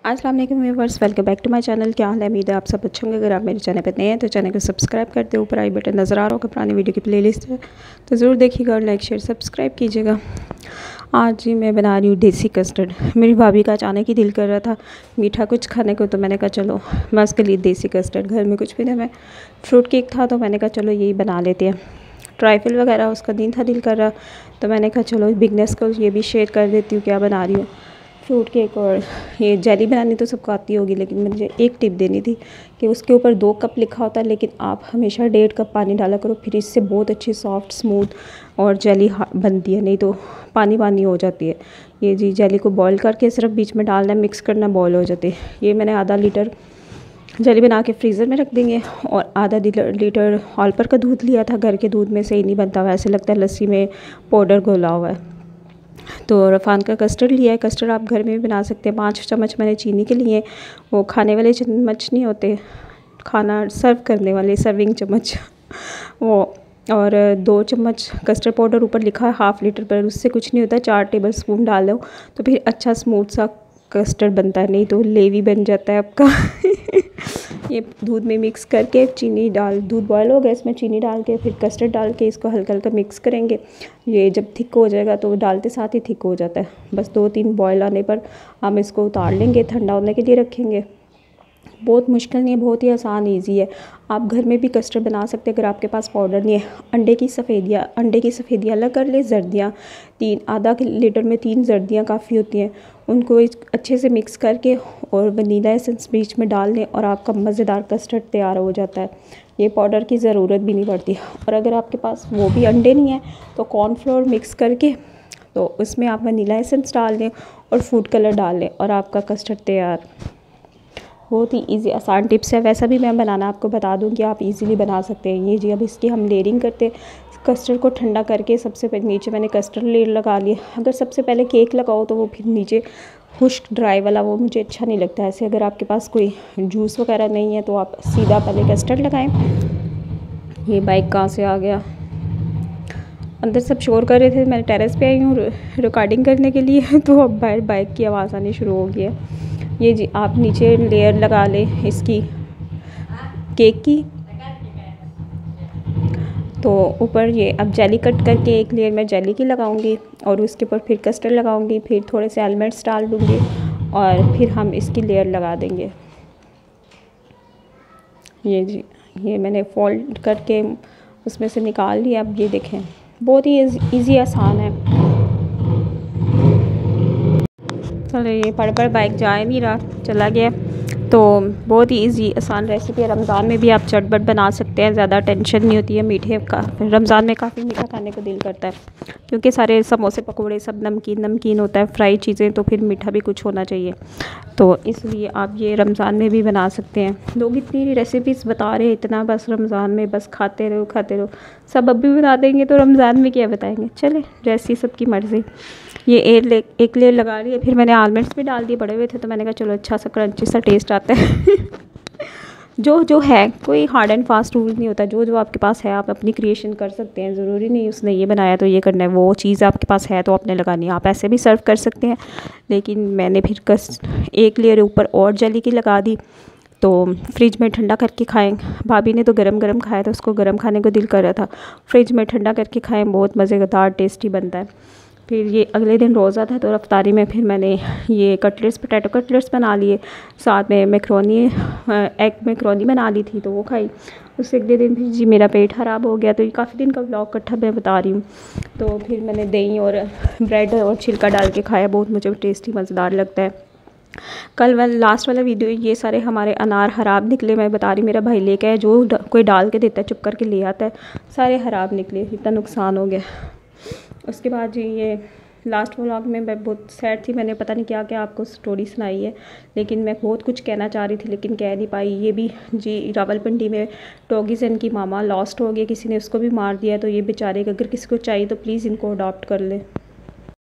अस्सलाम वालेकुम viewers, welcome back to my channel. क्या हाल है? उम्मीद है आप सब अच्छे होंगे। अगर आप मेरे चैनल पर नए हैं तो चैनल को सब्सक्राइब करते, ऊपर आई बटन नज़र आ रहा होगा, पुरानी वीडियो की प्लेलिस्ट है तो ज़रूर देखिएगा और लाइक शेयर सब्सक्राइब कीजिएगा। आज जी मैं बना रही हूँ देसी कस्टर्ड। मेरी भाभी का अचानक ही दिल कर रहा था मीठा कुछ खाने को, तो मैंने कहा चलो मैं उसके लिए देसी कस्टर्ड, घर में कुछ भी नहीं, मैं फ्रूट केक था तो मैंने कहा चलो यही बना लेते हैं। ट्राइफल वगैरह उसका दिन था, दिल कर रहा, तो मैंने कहा चलो बिगनेस को ये भी शेयर कर देती हूँ क्या बना रही हूँ। फ्रूट केक और ये जेली बनानी तो सबको आती होगी, लेकिन मुझे एक टिप देनी थी कि उसके ऊपर 2 कप लिखा होता है, लेकिन आप हमेशा 1.5 कप पानी डाला करो, फिर इससे बहुत अच्छी सॉफ्ट स्मूथ और जेली बनती है, नहीं तो पानी पानी हो जाती है। ये जी जेली को बॉईल करके सिर्फ बीच में डालना है, मिक्स करना, बॉईल हो जाती है। ये मैंने आधा लीटर जेली बना के फ्रीज़र में रख देंगे और आधा लीटर हॉलपर का दूध लिया था। घर के दूध में सही नहीं बनता, वैसे लगता है लस्सी में पाउडर घोला हुआ है। तो रफ़ान का कस्टर्ड लिया है। कस्टर्ड आप घर में भी बना सकते हैं। 5 चम्मच मैंने चीनी के लिए, वो खाने वाले चम्मच नहीं होते, खाना सर्व करने वाले सर्विंग चम्मच वो, और 2 चम्मच कस्टर्ड पाउडर ऊपर लिखा है ½ लीटर पर, उससे कुछ नहीं होता। 4 टेबल स्पून डाल लो तो फिर अच्छा स्मूथ सा कस्टर्ड बनता है, नहीं तो लेवी बन जाता है आपका। ये दूध में मिक्स करके चीनी डाल, दूध बॉयल हो गया, इसमें चीनी डाल के फिर कस्टर्ड डाल के इसको हल्का हल्का मिक्स करेंगे। ये जब थिक हो जाएगा तो डालते साथ ही थिक हो जाता है। बस 2-3 बॉयल आने पर हम इसको उतार लेंगे, ठंडा होने के लिए रखेंगे। बहुत मुश्किल नहीं है, बहुत ही आसान ईजी है। आप घर में भी कस्टर्ड बना सकते हैं अगर आपके पास पाउडर नहीं है। अंडे की सफ़ेदियाँ अलग कर ले, जर्दियाँ आधा लीटर में 3 जर्दियाँ काफ़ी होती हैं, उनको अच्छे से मिक्स करके और वनीला एसेंस बीच में डाल लें और आपका मज़ेदार कस्टर्ड तैयार हो जाता है। ये पाउडर की ज़रूरत भी नहीं पड़ती। और अगर आपके पास वो भी अंडे नहीं है तो कॉर्नफ्लोर मिक्स करके तो उसमें आप वनीला एसेंस डाल दें और फूड कलर डाल लें और आपका कस्टर्ड तैयार। बहुत ही इजी आसान टिप्स है। वैसा भी मैं बनाना आपको बता दूं कि आप इजीली बना सकते हैं। ये जी अब इसकी हम लेयरिंग करते हैं। कस्टर्ड को ठंडा करके सबसे पहले नीचे मैंने कस्टर्ड लेयर लगा लिया। अगर सबसे पहले केक लगाओ तो वो फिर नीचे खुश्क ड्राई वाला वो मुझे अच्छा नहीं लगता। ऐसे अगर आपके पास कोई जूस वगैरह नहीं है तो आप सीधा पहले कस्टर्ड लगाएं। ये बाइक कहाँ से आ गया, अंदर सब शोर कर रहे थे। मैं टेरेस पे आई हूँ रिकॉर्डिंग करने के लिए, तो अब बाहर बाइक की आवाज़ आनी शुरू हो गई है। ये जी आप नीचे लेयर लगा लें इसकी केक की, तो ऊपर ये अब जेली कट करके एक लेयर मैं जेली की लगाऊंगी और उसके ऊपर फिर कस्टर्ड लगाऊंगी, फिर थोड़े से आलमंड्स डाल दूंगी और फिर हम इसकी लेयर लगा देंगे। ये जी ये मैंने फोल्ड करके उसमें से निकाल लिया। अब ये देखें बहुत ही इजी आसान है। चलो ये पढ़ बाइक जा नहीं रहा, चला गया। तो बहुत ही इजी आसान रेसिपी है। रमज़ान में भी आप चटपट बना सकते हैं, ज़्यादा टेंशन नहीं होती है मीठे का। रमज़ान में काफ़ी मीठा खाने को दिल करता है क्योंकि सारे समोसे पकोड़े सब नमकीन होता है, फ्राई चीज़ें, तो फिर मीठा भी कुछ होना चाहिए। तो इसलिए आप ये रमज़ान में भी बना सकते हैं। लोग इतनी रेसिपीज़ बता रहे हैं, इतना बस रमज़ान में बस खाते रहो। सब अब भी बता देंगे तो रमज़ान में क्या बताएंगे। चले जैसी सबकी मर्ज़ी। ये एक लेयर लगा रही है, फिर मैंने आलमंड्स भी डाल दिए, पड़े हुए थे तो मैंने कहा चलो अच्छा सा क्रंची सा टेस्ट आता है। जो है, कोई हार्ड एंड फास्ट रूल नहीं होता। जो आपके पास है आप अपनी क्रिएशन कर सकते हैं। ज़रूरी नहीं उसने ये बनाया तो ये करना है, वो चीज़ आपके पास है तो आपने लगानी है। आप ऐसे भी सर्व कर सकते हैं, लेकिन मैंने फिर एक लेयर ऊपर और जेली की लगा दी तो फ्रिज में ठंडा करके खाएं। भाभी ने तो गरम खाया था, उसको गरम खाने को दिल कर रहा था। फ्रिज में ठंडा करके खाएं, बहुत मज़ेदार टेस्टी बनता है। फिर ये अगले दिन रोज़ा था तो रफ्तारी में फिर मैंने ये पोटैटो कटलेट्स बना लिए, साथ में एग मैक्रोनी बना ली थी तो वो खाई। उससे अगले दिन फिर जी मेरा पेट ख़राब हो गया। तो ये काफ़ी दिन का व्लॉग इकट्ठा मैं बता रही हूँ। तो फिर मैंने दही और ब्रेड और छिलका डाल के खाया, बहुत मुझे टेस्टी मज़ेदार लगता है। कल वाला लास्ट वाला वीडियो, ये सारे हमारे अनार ख़राब निकले, मैं बता रही, मेरा भाई लेके आया, जो कोई डाल के देता है चुप करके ले आता है, सारे ख़राब निकले, इतना नुकसान हो गया। उसके बाद जी ये लास्ट व्लॉग में मैं बहुत सैड थी, मैंने पता नहीं क्या क्या आपको स्टोरी सुनाई है, लेकिन मैं बहुत कुछ कहना चाह रही थी लेकिन कह नहीं पाई। ये भी जी रावलपिंडी में टॉगीसन की मामा लॉस्ट हो गई, किसी ने उसको भी मार दिया। तो ये बेचारे अगर किसी को चाहिए तो प्लीज़ इनको अडॉप्ट कर ले।